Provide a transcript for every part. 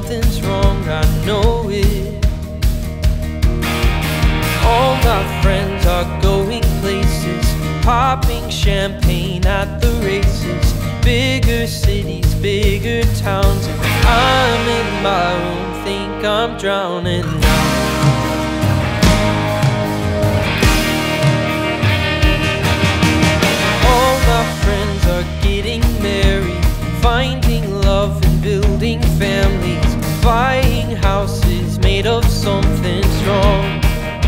something's wrong, I know it. All my friends are going places, popping champagne at the races. Bigger cities, bigger towns, and I'm in my room, think I'm drowning now. All my friends are getting married, finding love and building families, buying houses made of something strong.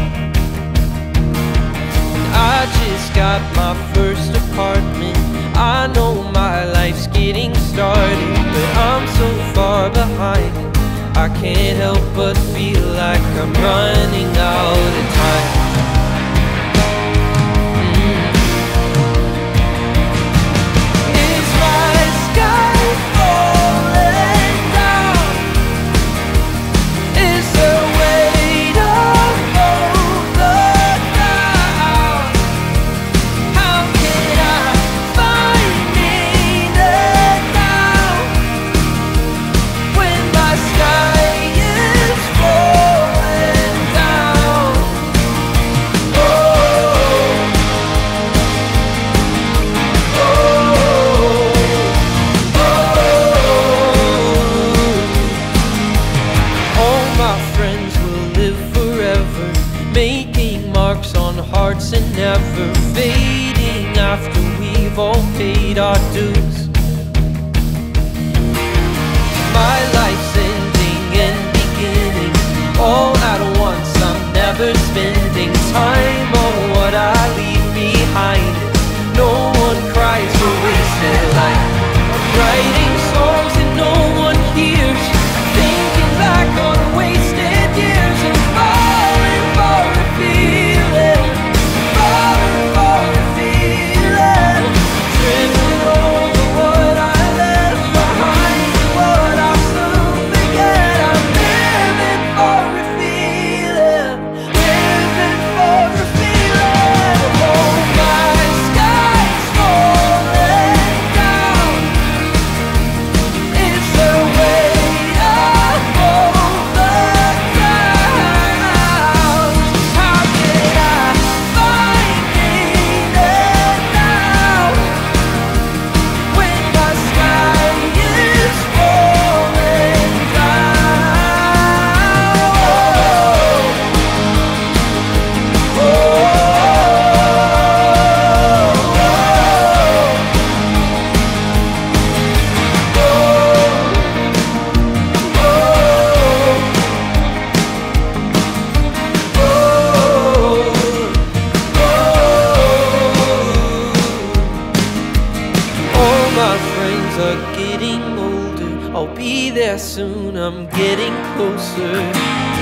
I just got my first apartment, I know my life's getting started, but I'm so far behind, I can't help but feel like I'm running out of time. Is my sky falling down? Is the weight of both the ground? How can I find meaning now when my sky is falling down? All my friends will live forever, making marks on hearts and never fading after we've all paid our dues. My life's ending and beginning all at once. I'm never spending time on what I leave behind. No one cries for wasted life. I'm writing songs that no one hears, thinking back on wasted years, and falling for a feeling, falling for a feeling, tripping over what I left behind, what I'll soon forget. I'm living for a feeling, living for a feeling. Oh, my sky's falling down. It's the weight of both the clouds. How can I find meaning now when my sky is falling All my friends are getting older, I'll be there soon, I'm getting closer.